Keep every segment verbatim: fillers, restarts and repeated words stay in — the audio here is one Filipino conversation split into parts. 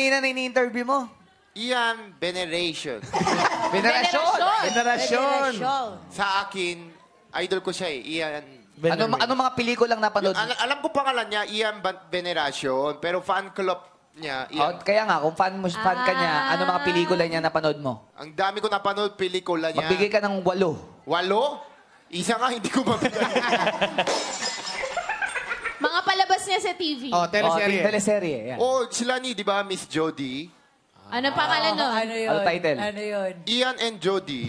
kanina na ini-interview mo? Ian Veneration. Venerasyon! Venerasyon! Sa akin, idol ko siya eh. Ian... Ano, ano mga pelikulang napanood? Al alam ko pangalan niya, Ian Veneration. Pero fan club niya, Ian. Oh, kaya nga, kung fan, mo, fan ka niya, ano mga pelikula niya napanood mo? Ang dami ko napanood pelikula niya. Magbigay ka ng walo. Walo? Isa nga, hindi ko mabigay. Mga palabas niya sa T V. Oh, teleserye. Oh, teleserye. Yan. Oh, sila ni, di ba, Miss Jody? Ano pangalan nun? Ano yun? Ano title? Ano yun? Ian and Jody.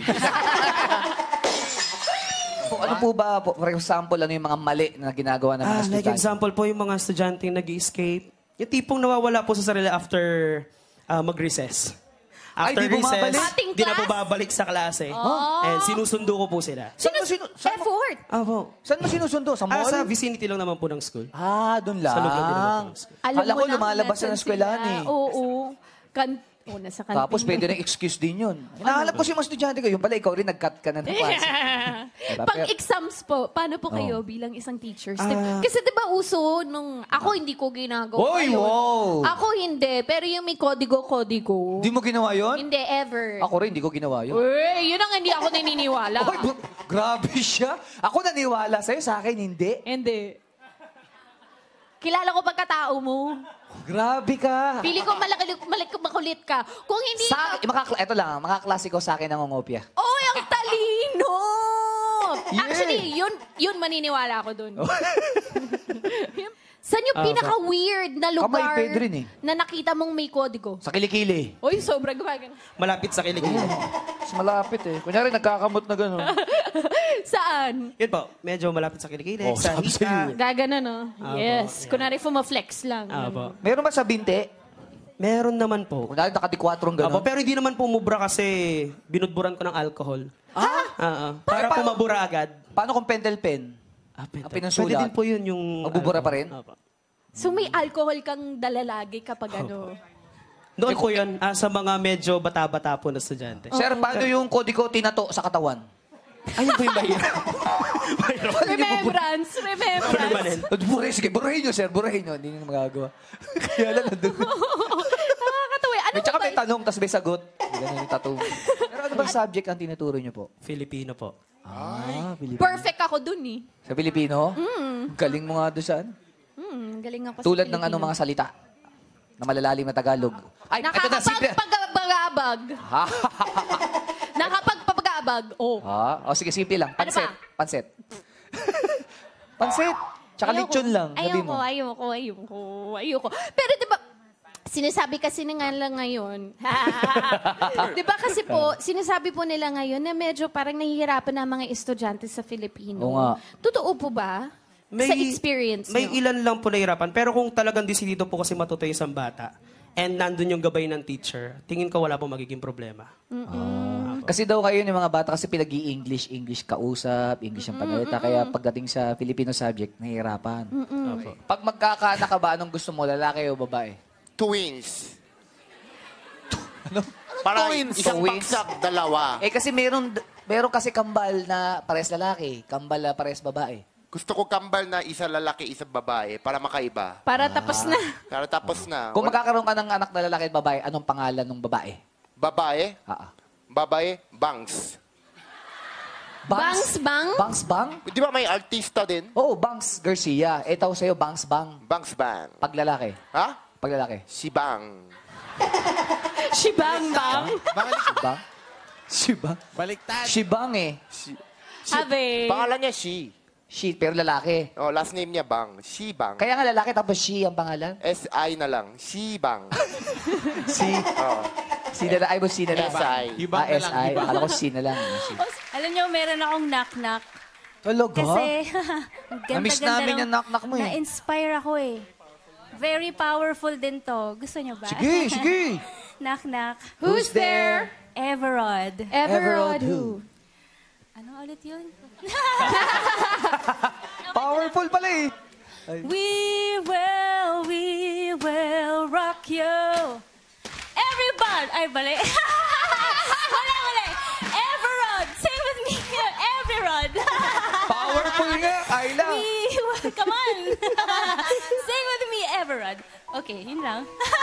Po, ano po ba, po, for example, ano yung mga mali na ginagawa ng mga Ah, like estudyante? example po, yung mga estudyante nag-escape. Yung tipong nawawala po sa sarili after uh, mag-recess. Ay, After di bumabalik? recess, Ating di na class? po babalik sa klase. Oh. And sinusundo ko po sila. Saan mo, sinu saan mo, Effort. Ah, po. saan mo sinusundo? Sa Ah, mall? sa vicinity lang naman po ng school. Ah, doon lang. Sa loob lang din naman po ng school. Alam Kala mo ko na kung lumalabas na ng nasan eskwelahan sila. eh. Oo. Kan oh, nasa kantin. Tapos pwede na excuse din yun. Hinahanap ko si mga estudyante ko. Yung pala, ikaw rin nag-cut ka na ng klase. Diba? Pang-exams po, paano po kayo bilang isang teacher? Step- Kasi di ba uso nung... Ako hindi ko ginagawa Oy, yun. wow! Ako hindi, pero yung may kodigo-kodigo. Hindi mo ginawa yun? Hindi, ever. Ako rin, hindi ko ginawa yun. Uy, yun ang hindi ako naniniwala. Oy, bu- grabe siya. Ako naniwala sa'yo, sa akin hindi. Hindi. Kilala ko pagkatao mo. Grabe ka. Pili ko malaki, malaki, makulit ka. Kung hindi Sa ka... akin, makakla- ito lang, mga klase ko sa akin nangungopia. Oy, ang talino! Yeah. Actually, yun, yun maniniwala ako dun. Saan yung pinaka-weird na lugar Kamay, pwede rin eh. na nakita mong may kodigo? Sa kilikili. Uy, sobrang gumagano. Malapit sa kilikili. Mas malapit eh. Kunyari, nagkakamot na gano'n. Saan? Yun po, medyo malapit sa kilikili. Oh, sa sabi hika. Gagana, no? Ah, Yes. po, Kunwari, fuma-flex lang. Ah, po. Meron ba sa binte? Meron naman po. Kunyari, nakadikwatrong Apo, gano'n. pero hindi naman pumubra kasi binudburan ko ng alcohol. Ha? Ah, ah. Para Pa- pumabura agad. Paano kung pentel pen? Ah, Ang pinansulat. Pwede din po yun yung... Magbubura pa rin? Apo. So, may alcohol kang dala lagi kapag ano? Doon po yun, ah, sa mga medyo bata-bata po na estudyante. Sir, paano yung kodigo tinato sa katawan? Ayun po yung mahirap. Remembrance! Remembrance! Permanent. Buray, sige, burahin nyo, sir. Burahin nyo. Hindi nyo magagawa. Kaya lang nandun. Nakakatawa. Ano May tsaka ba? may tanong, tapos may sagot. Ganun yung tattoo. Pero ano ba subject ang tinuturo nyo po? Filipino po. Ah, Pilipino. Perfect ako dun eh. Sa Pilipino? Galing mo nga doon saan? Hmm, galing ako sa Tulad ng Pilipino. anong mga salita na malalalim na Tagalog. Ay, ito na, simple. Nakakapagpagabag. Ha? Nakapagpagabag. Oh. Ha? O sige, simple lang. Ano Pansit. pa? Pansit. Pansit. Tsaka Ayoko. lechon lang. Sabi Ayoko, mo. ayoko, ayoko, ayoko. Pero di ba, sinasabi kasi na nga lang ngayon, di ba kasi po, sinasabi po nila ngayon na medyo parang nahihirapan na ang mga estudyante sa Filipino. Oo nga. Totoo po ba? Sa experience May nyo? ilan lang po nahirapan. Pero kung talagang desidido po kasi matuto yung isang bata, and nandun yung gabay ng teacher, tingin ko wala po magiging problema. Ah. Kasi daw kayo yung mga bata kasi pinag-i-English, English kausap, English ang panalita. Kaya pagdating sa Filipino subject, nahihirapan. Opo. Pag magkakaanak ka ba, anong gusto mo, lalaki o babae? Twins. Ano? Para Twins. isang Twins. baksak, dalawa. Eh kasi meron, meron kasi kambal na pares lalaki, kambal na pares babae. Gusto ko kambal na isa lalaki, isa babae para makaiba. Para tapos na. Para tapos na. Kung Wal- magkakaroon ka ng anak na lalaki at babae, anong pangalan ng babae? Babae, Ah, ah. babae, bangs. Bangs bang? Bangs Bang? Di ba may artista din? Oo, Bangs Garcia. Ito sa'yo, Bangs Bang. Bangs bang. Pag lalaki. Ha? Pag lalaki. Si Bang. Shibang bang? Shibang? Shibang? Baliktad. Shibang eh. Si, Abe. pangalan niya si. She, pero lalaki. Oh, last name niya Bang. Si Bang. Kaya nga lalaki tapos she ang pangalan. S I na lang. Si Bang. Si. Oh. Si na lang. Ay, mo si na lang. S I. Hibang Ah, na S lang, I. hibang. Akala ko si na lang. Si. Alam niyo, meron akong knock-knock. Talaga? Kasi, ang Na-miss ganda-ganda namin ng- yung knock-knock mo eh. Na-inspire ako eh. Very powerful din to. Gusto niyo ba? Sige, sige. Knock-knock. Who's there? Everod. Everard who? Ano ulit yun? Powerful pala eh. We will, we will rock you. Everybody! Ay, bali. Wala, wala. Everod! Sing with me. Everod! Powerful nga, Ayla. We will, come on. Sing with me, Everod. Okay, yun lang.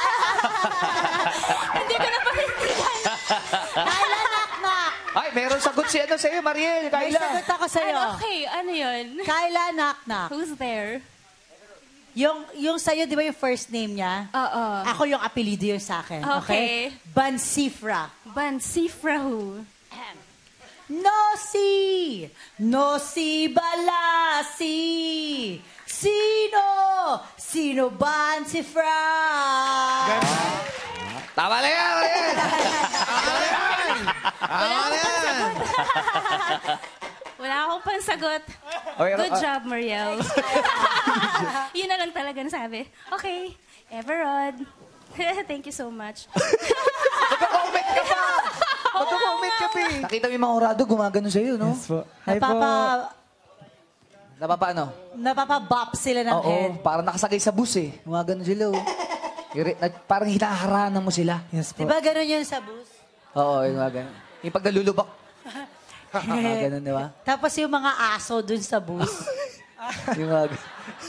Hindi ko na panindigan. Kyla, knock-knock. Ay, meron sagot si ano sa'yo, Mariel. May Kyla. sagot ako sa'yo. Ano, okay, ano yun? Kyla, knock-knock. Who's there? Yung, yung sa'yo, di ba yung first name niya? Oo. Ako yung apelido yun sa akin. Okay? Okay. Bansifra. Bansifra who? Nosi! Nosi Balasi! Sino? Sino Bansifra? Tama na yan, Mariel. Wala akong pansagot. Okay, Good ah, job, Mariel. Yun na lang talaga nasabi. Okay, Everard. Thank you so much. Magka-comment ka pa. Magka-comment ka pa eh. Nakita mo yung mga orado, gumagano sa'yo, no? Yes po. Hi po. Napapa... Napapaano? Napapa-bop sila ng head. Oo, parang nakasakay sa bus eh. Gumagano sila, oh. Yung re- na- Parang hinaharana mo sila. Yes po. Di ba ganun yun sa bus? Oo, yung mga ganun. Yung pag nalulubak. Mga ganun, di ba? Tapos yung mga aso dun sa bus. Yung mga ganun.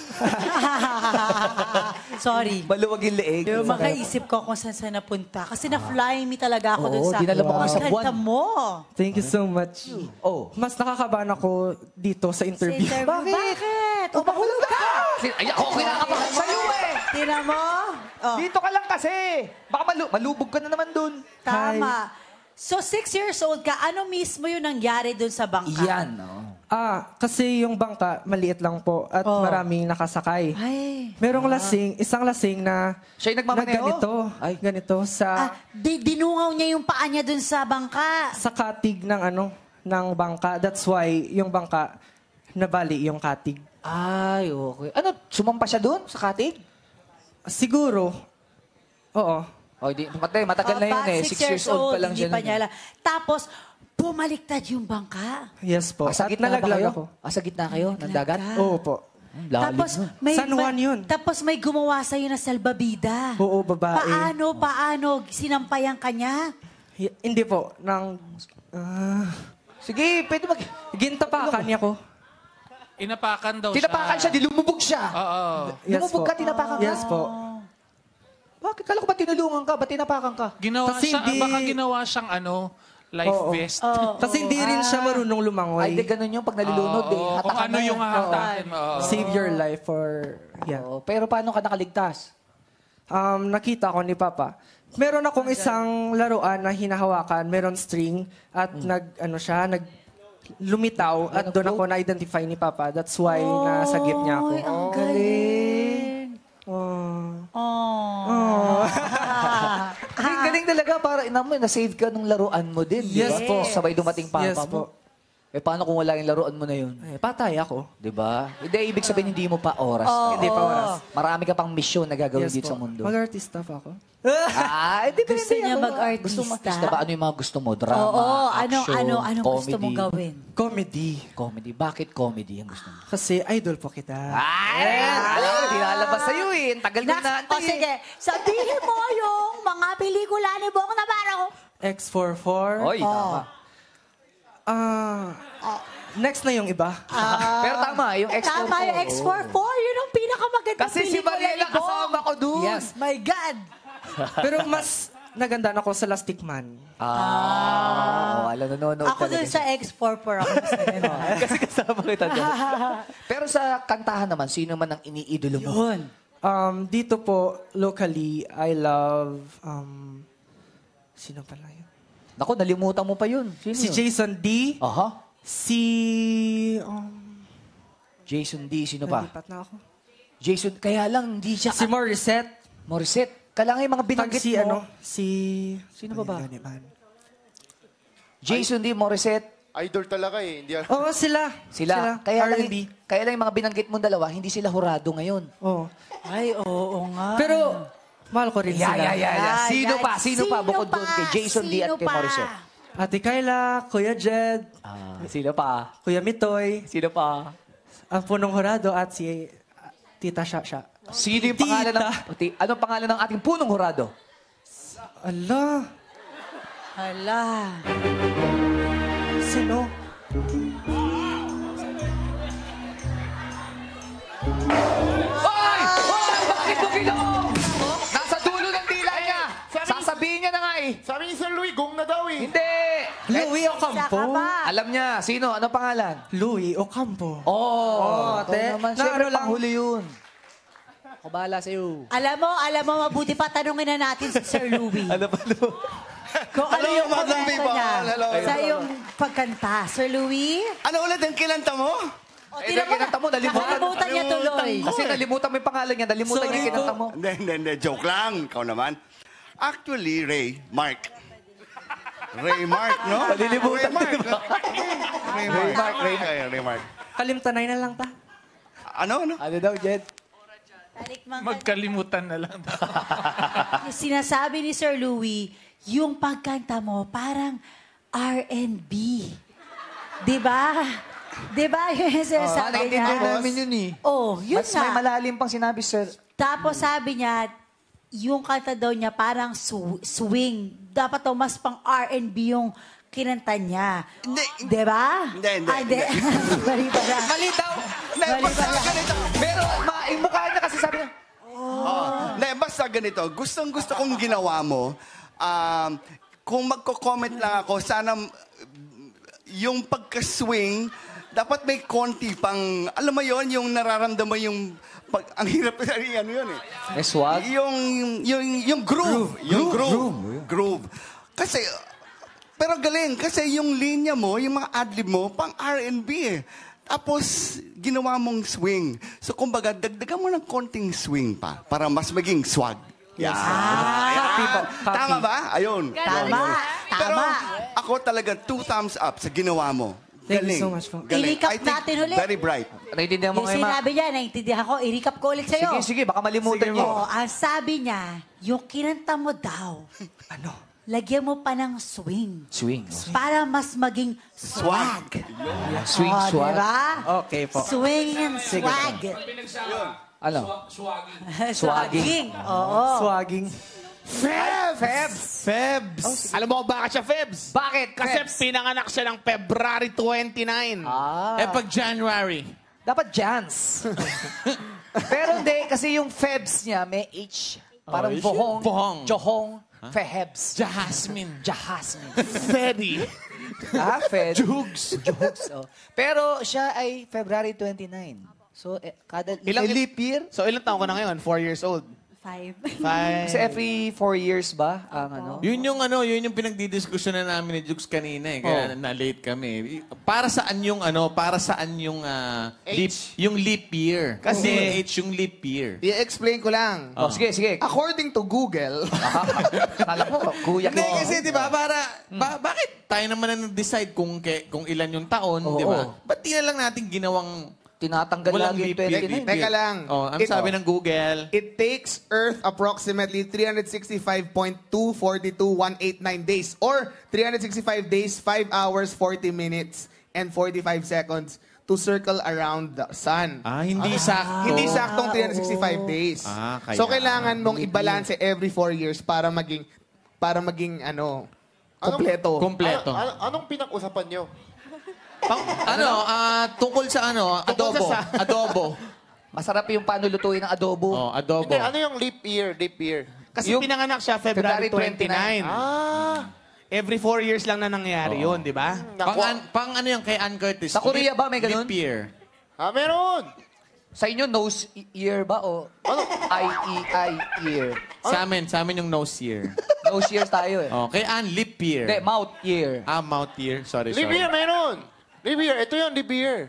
Sorry. Maluwag yung leeg. Yung makaisip ko kung saan saan napunta. Kasi na-fly me talaga ako Oo, dun sa... dinala mo kami sa Ang buwan. ganda mo. Thank you so much. Oh. Mas nakakabahan ako dito sa Sa interview. interview. Bakit? Bakit? O, mahulog ka! Ay, ako kinakabahan sa'yo eh! Tina mo? Oh, Dito ka lang kasi. Baka malu- malubog ka na naman dun. tama. So, six years old ka. Ano mismo yung nangyari dun sa bangka? Yan, no? Ah, kasi yung bangka, maliit lang po at Oh. maraming nakasakay. Ay. Merong lasing, isang lasing na, Siya yung na nagmamaneho? ganito, Ay. ganito sa Ah, di, dinungaw niya yung paa niya dun sa bangka. sa katig ng ano, ng bangka. That's why yung bangka nabali yung katig. Ay, okay. Ano, sumampa siya dun sa katig? Siguro, oo. O, di, matay, matagal na yun Ah, eh. pa- Six years old pa lang hindi siya. pa nun niya eh. alam. Tapos, bumaliktad yung bangka. Yes po. Ah, sa At gitna ba nalaglag kayo? ako. Ah, sa gitna kayo? Ng dagat? Oo po. Hmm, lalim Tapos nun. may San Juan yun. Tapos may gumawa sa na salbabida. Oo, babae. Paano, paano sinampayan kanya? Hi- Hindi po. Nang, ah, Sige, pwede mag... gintapakan niya ko. Inapakan daw Tinapakan siya, di lumubog siya. Oo. Yes Lumubog po. ka, tinapakan ka. Yes po. Bakit? Kala ko ba tinulungan ka? Ba't tinapakan ka? Ginawa Kasi siya, hindi- baka ginawa siyang ano, life Oo. vest. Kasi hindi rin siya marunong lumangoy. Ay, di ganun yung pag nalulunod eh. Oo, kung Hatakan ano na yung yan. hahatakin mo. oo. Save your life for... Yeah. Oo, pero paano ka nakaligtas? Um, nakita ko ni Papa. Meron akong isang laruan na hinahawakan, meron string, at nag, ano siya, nag lumitaw, at doon ako na-identify ni Papa. That's why nasagip niya ako. Ay, ang galing. Oh. Oh. Ang galing talaga para ina mo, na-save ka ng laruan mo din. di Yes ba? po. Sabay dumating papa Yes mo. po. Eh, paano kung wala yung laruan mo na yun? Eh, patay ako. Di ba? Hindi, ibig sabihin hindi mo pa oras. Hindi pa oras. Marami ka pang misyon na gagawin Yes dito po. sa mundo. Mag-artista pa ako. Ah, hindi Gusto pwede. niya Ano ba? mag-artista? Gusto mo artista ba? Ano yung mga gusto mo? Drama, Oo, ano, action, ano, ano gusto comedy? mong gawin? Comedy. Comedy. Bakit comedy ang gusto mo? Kasi idol po kita. Ay! Alam ko, di lalabas sa'yo eh. Ang tagal na Next, naantay o sige, sabihin mo yung mga pelikula ni Bong Navarro. X forty-four. Oy, tama. Ah, next na yung iba. Pero tama, yung X four four. Tama yung X forty-four. Yun ang pinakamagandang Kasi si pelikula Mariela ni Bong. kasama ko dun. Yes, my God. Pero mas naganda ako sa Lastic Man. Ah, oh, alam, nanonood Ako talaga dun sa X forty-four ako mas nagano. Kasi kasama kita doon. Pero sa kantahan naman, sino man ang iniidolo mo? Yun. Um, dito po, locally, I love, um, sino pala yun? Naku, nalimutan mo pa yun. Sino Si yun? Jason D. Aha. Si, um, Jason D. Sino pa? nalipat na ako. Jason, kaya lang, hindi siya... Si Morissette. Morissette. Kailangan yung mga Pag binanggit si, mo. ano, si... Sino ba ba? Ayun, man. Jason D. Morissette. Idol talaga eh. Hindi alam. Oo, sila. Sila. Kaya lang, R and B. kaya lang yung mga binanggit mong dalawa, hindi sila hurado ngayon. Oo. Ay, oo nga. Pero, mahal ko rin Yeah, sila. yeah, yeah, yeah. Ay, Sino ay, pa? Sino, pa? sino Bukod pa? doon kay Jason D. at Sino kay pa? Morissette. Ate Kyla, Kuya Jed, Ah, sino pa? Kuya Mitoy, Sino pa? ang punong hurado at si uh, Tita Shasha. Sino yung pangalan ng... Tita. Ti- Anong pangalan ng ating punong hurado? Ala, Hala. sino? Ay! Ay! Bakit mo ginawa? Ocampo. ka pa. Alam niya. Sino? Ano pangalan? Louis Ocampo. Oh, Oh, ikaw te- naman. na Siyempre, ano lang- panghuli yun. Ako bahala sa'yo. Alam mo, alam mo, mabuti pa tanungin na natin si Sir Louie. Ano ba ito? Kung ano Hello, yung Madam komento People. niya Hello. sa iyong pagkanta. Sir Louie? Ano ulit ang kinanta mo? O, Eh, tira mo kinanta mo, nalimutan. Nakalimutan niya tuloy. Kasi nalimutan mo yung pangalan niya. Nalimutan niya yung kinanta mo. Hindi, hindi, hindi. Joke lang. Ikaw naman. Actually, Ray, Mark. Ray Mark, no? Nalilimutan Ray Mark. din ba? Ray Mark. Ray Mark. Ray Mark. Kalimtanay na lang ta. Ano, ano? Ano daw, Jed? Talikmang Magkalimutan na lang. Sinasabi ni Sir Louie, yung pagkanta mo parang R and B. Di ba? Di ba yung sinasabi niya? Naintindihan namin yun eh. Oh, yun Mas may nga. malalim pang sinabi, sir. Tapos sabi niya, yung kanta daw niya parang sw- swing. Dapat daw mas pang R and B yung kinanta niya. Hindi. Di ba? Hindi, hindi, Ah, hindi. hindi. Mali pala. Mali daw. Hindi, Mali basta pala. ganito. Pero ma, yung mukha niya kasi sabi niya, Oh. Hindi, basta ganito. Gustong gusto kong ginawa mo. Um, kung magko-comment lang ako, sana mm, yung pagka-swing, dapat may konti pang, alam mo yon yung nararamdaman yung, pag, ang hirap, ano yun eh. may swag. Yung, yung, yung groove. Yung groove. Groove. Kasi, pero galing, kasi yung linya mo, yung mga adlib mo, pang R and B eh. Tapos, ginawa mong swing. So, kumbaga, dagdagan mo ng konting swing pa para mas maging swag. Yeah. Ah, Copy po. Copy. Tama ba? Ayun. Tama. Pero Tama. ako talaga two thumbs up sa ginawa mo. Thank you Galing. so much po. Galing. I-recap I think natin ulit. very bright. Naiintindihan mo Yung ngayon, ma? sinabi niya, naiintindihan ko, i-recap ko ulit sa'yo. Sige, sige, baka malimutan niyo. Oo, ang sabi niya, yung kinanta mo daw, Ano? lagyan mo pa ng swing. Swing. Para mas maging swag. Swing, Oh, swag. diba? Okay po. Swing and swag. Ano? Swagging. Oo. Swagging. Febs! Febs! Alam mo kung bakit siya Febs? Bakit? Kasi Febs? pinanganak siya ng February twenty-nine. Ah. Eh pag January. Dapat Jans. Pero hindi, kasi yung Febs niya may H. Parang Oh, Bohong. Bohong. Johong. Fehebs. Jasmine. Jahasmin. Fedi. ah, Fed. Jugs. Jugs, oh. Pero siya ay February twenty-nine. So, eh, kada Ilang- may leap year? So ilang taon ka na ngayon? Four years old? Five. Five. Kasi every four years ba ang ano? Yun yung ano, yun yung pinagdidiskusyon na namin ni Jukes kanina eh. Kaya na-late kami. Para saan yung ano, para saan yung ah, leap, yung leap year. Kasi yung H yung leap year. I-explain ko lang. Oh, sige, sige. According to Google, Kala ko, kuya Hindi ko. kasi 'di ba para ba, bakit tayo naman na nag-decide kung ke, kung ilan yung taon, Oo. 'di ba? Ba't di na lang natin ginawang Tinatanggal walang lagi yung leap year? twenty-nine. Teka lang. Oh, ang Ito. sabi ng Google, it takes Earth approximately three hundred sixty-five point two four two one eight nine days or three hundred sixty-five days, five hours, forty minutes, and forty-five seconds to circle around the sun. ah, hindi sakto. Hindi saktong three hundred sixty-five days. Ah, kaya. So kailangan mong i-balance every four years para maging para maging ano, kompleto. Kompleto. Ano, anong pinag-usapan nyo? Pang, ano, ah, tungkol sa ano, Tungkol adobo. sa- adobo. Masarap yung paano lutuin ng adobo. Oh, adobo. Hindi, ano yung leap year? Leap year. Kasi Yung pinanganak siya February February twenty-nine. Ah! Every four years lang na nangyari yun, di ba? Pang, an- pang ano yung kay Ann Curtis? Sa Korea ba may ganun? Leap year. Ah, meron! Sa inyo, nose year ba o I E I year? Sa amin, sa amin yung nose year. Nose year tayo eh. Oh, kay Ann, leap year. Hindi, mouth year. Ah, mouth year. Sorry, Leap sorry. year, meron! Leap year, ito yung leap year.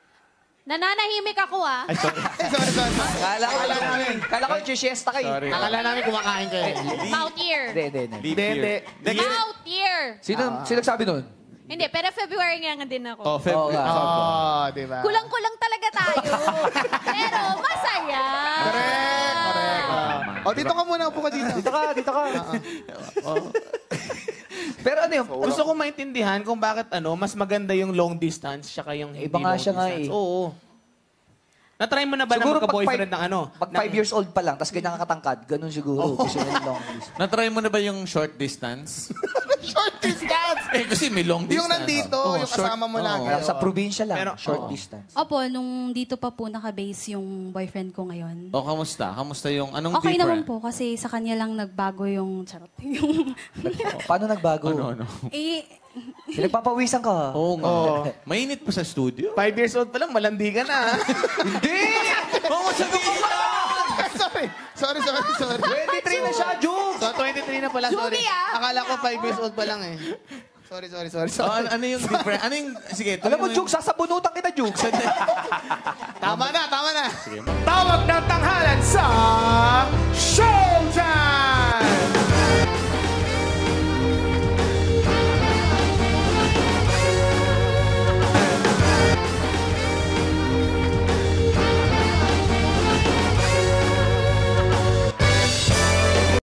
Nananahimik ako ah. Ay, sorry. sorry, sorry. Kala ko, kala ko, siesta kayo. Sorry. Akala namin kumakain kayo. Mouth year. Hindi, hindi, hindi. Leap Hindi, year. hindi. Mouth year. Sino, sino nagsabi nun? Hindi, pero February nga nga din ako. Oh, Feb. Oo nga. Oh, di ba? Kulang-kulang talaga tayo. pero masaya. Correct, correct. Oh. O, dito ka muna, upo ka dito. Dito ka, dito ka. Pero ano yun? Gusto ko maintindihan kung bakit ano, mas maganda yung long distance tsaka yung hindi Iba nga long siya nga distance. eh. Oo. Na-try mo na ba Siguro na pag magka-boyfriend five- ng ano? Pag ng- five years old pa lang, tapos ganyan kakatangkad, ganun siguro. Gusto nyo yung long distance. Na-try mo na ba yung short distance? Short distance! eh, kasi may long distance. Yung nandito, Oh, yung short- kasama mo oh. lagi. Kaya sa probinsya lang, Pero- short Oo. distance. Opo, nung dito pa po nakabase yung boyfriend ko ngayon. O, kamusta? Kamusta yung, anong Okay naman different? po kasi sa kanya lang nagbago yung charot. Yung Oh, paano nagbago? Ano, ano? eh Pinagpapawisan ka. ha? Oo nga. Oo. Mainit pa sa studio. Five years old pa lang, malandi ka na. Hindi! Oo, sabihin mo! sorry. Sorry, sorry, sorry. twenty-three na siya, Jukes! So, twenty-three na pala, sorry. Judy, ah. Akala ko five years old pa lang eh. Sorry, sorry, sorry. Oh, sorry. ano, ano yung different? Ano yung... Sige, Alam mo, tuloy Jukes, sasabunutan kita, Jukes. Tama na, tama na. Tawag ng tanghalan sa Showtime!